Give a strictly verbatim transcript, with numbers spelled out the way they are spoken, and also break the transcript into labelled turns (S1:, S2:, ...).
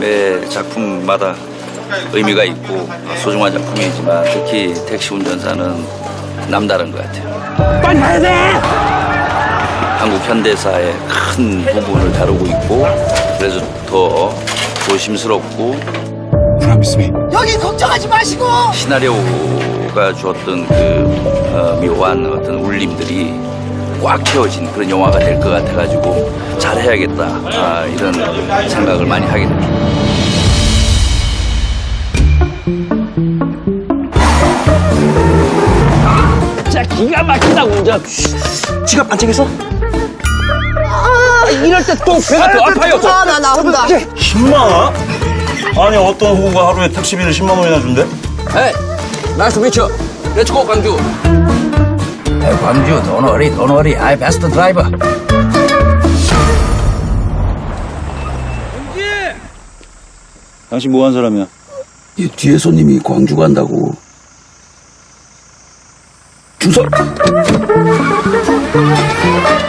S1: 매 작품마다 의미가 있고 소중한 작품이지만 특히 택시 운전사는 남다른 것 같아요.
S2: 빨리 가야 돼!
S1: 한국 현대사의 큰 부분을 다루고 있고 그래서 더 조심스럽고
S3: 여기 걱정하지 마시고
S1: 시나리오가 주었던 그 어, 묘한 어떤 울림들이 꽉 채워진 그런 영화가 될 것 같아가지고 잘해야겠다 아, 이런 생각을 많이 하게 됩니다.
S2: 진짜 기가 막히다 운전.
S4: 지갑 반짝였어?
S2: 아, 이럴 때 또 배가 더 아파요.
S3: 아, 나 나온다.
S4: 십만 원? 아니 어떤 후보가 하루에 택시비를 십만 원이나 준대?
S2: 에이, 나이스 미쳐. 렛츠고 광주.
S1: 에이, 광주 도너리 도너리 아이 베스트 드라이버.
S4: 당신 뭐 한 사람이야?
S1: 이 뒤에 손님이 광주 간다고 주소.